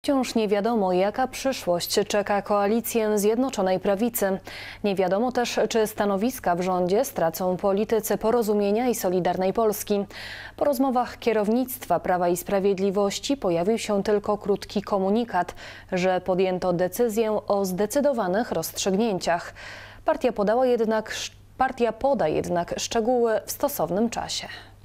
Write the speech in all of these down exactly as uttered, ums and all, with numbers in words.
Wciąż nie wiadomo, jaka przyszłość czeka koalicję Zjednoczonej Prawicy. Nie wiadomo też, czy stanowiska w rządzie stracą politycy Porozumienia i Solidarnej Polski. Po rozmowach kierownictwa Prawa i Sprawiedliwości pojawił się tylko krótki komunikat, że podjęto decyzję o zdecydowanych rozstrzygnięciach. Partia podała jednak, partia poda jednak szczegóły w stosownym czasie.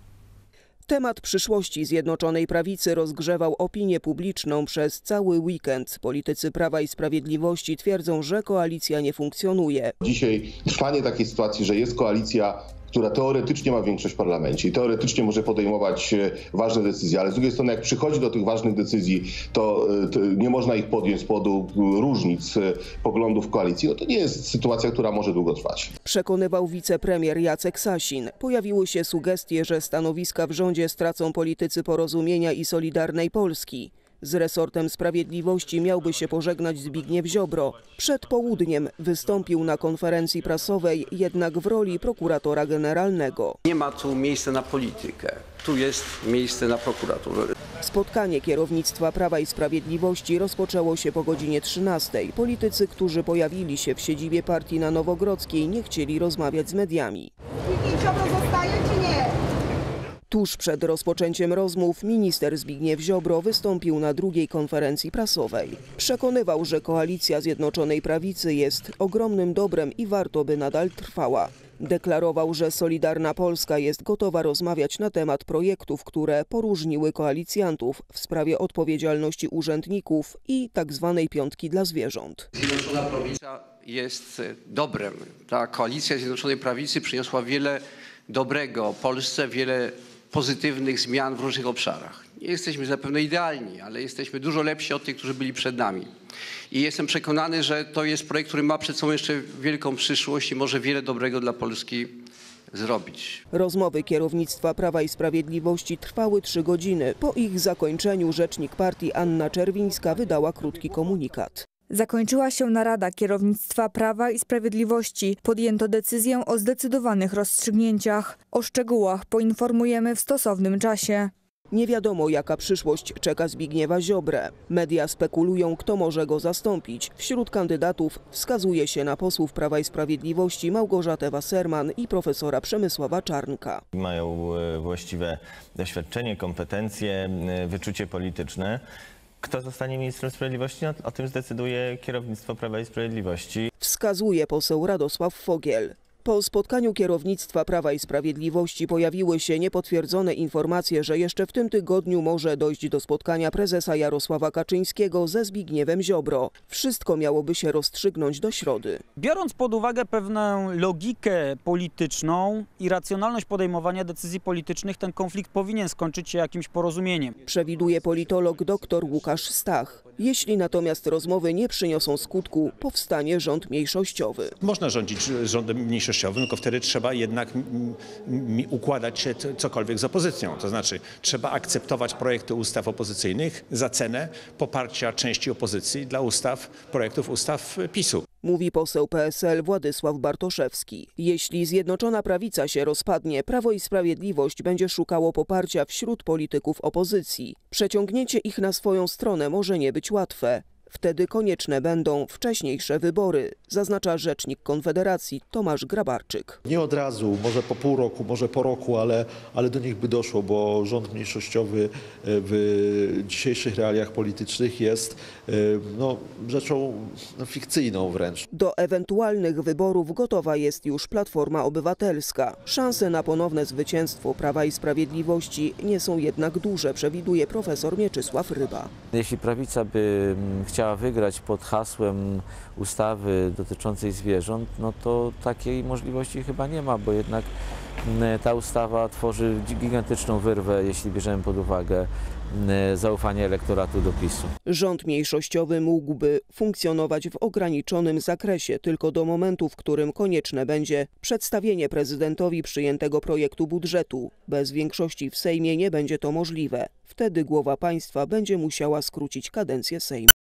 Temat przyszłości Zjednoczonej Prawicy rozgrzewał opinię publiczną przez cały weekend. Politycy Prawa i Sprawiedliwości twierdzą, że koalicja nie funkcjonuje. Dzisiaj trwanie takiej sytuacji, że jest koalicja, która teoretycznie ma większość w parlamencie i teoretycznie może podejmować ważne decyzje, ale z drugiej strony jak przychodzi do tych ważnych decyzji, to, to nie można ich podjąć z powodu różnic poglądów koalicji. No to nie jest sytuacja, która może długo trwać. Przekonywał wicepremier Jacek Sasin. Pojawiły się sugestie, że stanowiska w rządzie stracą politycy Porozumienia i Solidarnej Polski. Z resortem sprawiedliwości miałby się pożegnać Zbigniew Ziobro. Przed południem wystąpił na konferencji prasowej, jednak w roli prokuratora generalnego. Nie ma tu miejsca na politykę. Tu jest miejsce na prokuraturę. Spotkanie kierownictwa Prawa i Sprawiedliwości rozpoczęło się po godzinie trzynastej. Politycy, którzy pojawili się w siedzibie partii na Nowogrodzkiej, nie chcieli rozmawiać z mediami. Zbigniew Ziobro zostaje czy nie? Tuż przed rozpoczęciem rozmów minister Zbigniew Ziobro wystąpił na drugiej konferencji prasowej. Przekonywał, że koalicja Zjednoczonej Prawicy jest ogromnym dobrem i warto by nadal trwała. Deklarował, że Solidarna Polska jest gotowa rozmawiać na temat projektów, które poróżniły koalicjantów w sprawie odpowiedzialności urzędników i tzw. piątki dla zwierząt. Zjednoczona Prawica jest dobrem. Ta koalicja Zjednoczonej Prawicy przyniosła wiele dobrego Polsce, wiele pozytywnych zmian w różnych obszarach. Nie jesteśmy zapewne idealni, ale jesteśmy dużo lepsi od tych, którzy byli przed nami. I jestem przekonany, że to jest projekt, który ma przed sobą jeszcze wielką przyszłość i może wiele dobrego dla Polski zrobić. Rozmowy kierownictwa Prawa i Sprawiedliwości trwały trzy godziny. Po ich zakończeniu rzecznik partii Anna Czerwińska wydała krótki komunikat. Zakończyła się narada kierownictwa Prawa i Sprawiedliwości. Podjęto decyzję o zdecydowanych rozstrzygnięciach. O szczegółach poinformujemy w stosownym czasie. Nie wiadomo, jaka przyszłość czeka Zbigniewa Ziobrę. Media spekulują, kto może go zastąpić. Wśród kandydatów wskazuje się na posłów Prawa i Sprawiedliwości Małgorzatę Wasserman i profesora Przemysława Czarnka. Mają właściwe doświadczenie, kompetencje, wyczucie polityczne. Kto zostanie ministrem sprawiedliwości? O tym zdecyduje kierownictwo Prawa i Sprawiedliwości. Wskazuje poseł Radosław Fogiel. Po spotkaniu kierownictwa Prawa i Sprawiedliwości pojawiły się niepotwierdzone informacje, że jeszcze w tym tygodniu może dojść do spotkania prezesa Jarosława Kaczyńskiego ze Zbigniewem Ziobro. Wszystko miałoby się rozstrzygnąć do środy. Biorąc pod uwagę pewną logikę polityczną i racjonalność podejmowania decyzji politycznych, ten konflikt powinien skończyć się jakimś porozumieniem. Przewiduje politolog dr Łukasz Stach. Jeśli natomiast rozmowy nie przyniosą skutku, powstanie rząd mniejszościowy. Można rządzić rządem mniejszościowym, tylko wtedy trzeba jednak układać się cokolwiek z opozycją. To znaczy trzeba akceptować projekty ustaw opozycyjnych za cenę poparcia części opozycji dla ustaw, projektów ustaw PiSu. Mówi poseł P S L Władysław Bartoszewski. Jeśli Zjednoczona Prawica się rozpadnie, Prawo i Sprawiedliwość będzie szukało poparcia wśród polityków opozycji. Przeciągnięcie ich na swoją stronę może nie być łatwe. Wtedy konieczne będą wcześniejsze wybory, zaznacza rzecznik Konfederacji Tomasz Grabarczyk. Nie od razu, może po pół roku, może po roku, ale, ale do nich by doszło, bo rząd mniejszościowy w dzisiejszych realiach politycznych jest no, rzeczą no, fikcyjną wręcz. Do ewentualnych wyborów gotowa jest już Platforma Obywatelska. Szanse na ponowne zwycięstwo Prawa i Sprawiedliwości nie są jednak duże, przewiduje profesor Mieczysław Ryba. Jeśli prawica by chciała wygrać pod hasłem ustawy dotyczącej zwierząt, no to takiej możliwości chyba nie ma, bo jednak ta ustawa tworzy gigantyczną wyrwę, jeśli bierzemy pod uwagę zaufanie elektoratu do PiSu. Rząd mniejszościowy mógłby funkcjonować w ograniczonym zakresie tylko do momentu, w którym konieczne będzie przedstawienie prezydentowi przyjętego projektu budżetu. Bez większości w Sejmie nie będzie to możliwe. Wtedy głowa państwa będzie musiała skrócić kadencję Sejmu.